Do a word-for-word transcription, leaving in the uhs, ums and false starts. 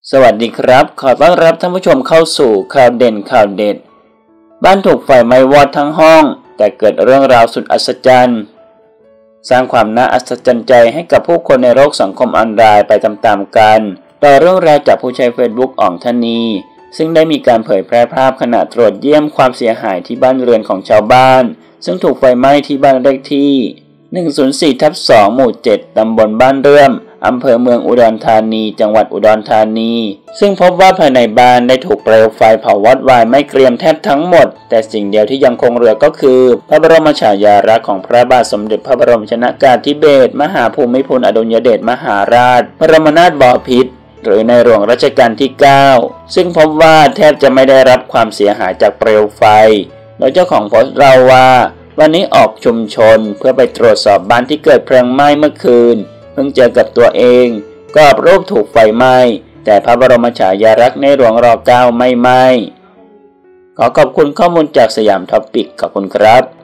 สวัสดีครับขอต้อนรับท่านผู้ชมเข้าสู่ข่าวเด่นข่าวเด็ดบ้านถูกไฟไหม้วอดทั้งห้องแต่เกิดเรื่องราวสุดอัศจรรย์สร้างความน่าอัศจรรย์ใจให้กับผู้คนในโลกสังคมออนไลน์ไปตามๆกันต่อเรื่องราวจากผู้ใช้ Facebook อ่องธนีซึ่งได้มีการเผยแพร่ภาพขณะตรวจเยี่ยมความเสียหายที่บ้านเรือนของชาวบ้านซึ่งถูกไฟไหม้ที่บ้านเลขที่หนึ่งศูนย์สี่ทับสอง หมู่เจ็ดตำบลบ้านเรื่อมอำเภอเมืองอุดรธานีจังหวัดอุดรธานีซึ่งพบว่าภายในบ้านได้ถูกเปลวไฟเผาวอดวายไหม้เกรียมแทบทั้งหมดแต่สิ่งเดียวที่ยังคงเหลือก็คือพระบรมฉายาลักษณ์ของพระบาทสมเด็จพระบรมชนกาธิเบศรมหาภูมิพลอดุลยเดชมหาราชบรมนาถบพิตรหรือในหลวงรัชกาลที่เก้าซึ่งพบว่าแทบจะไม่ได้รับความเสียหายจากเปลวไฟโดยเจ้าของโพสต์เล่าว่าวันนี้ออกชุมชนเพื่อไปตรวจสอบบ้านที่เกิดเพลิงไหม้เมื่อคืนเพิ่งเจอกับตัวเองกรอบรูปถูกไฟไหม้แต่พระบรมฉายาลักษณ์ในหลวงรอเก้าไม่ไหม้ขอขอบคุณข้อมูลจากสยามท็อปิกขอบคุณครับ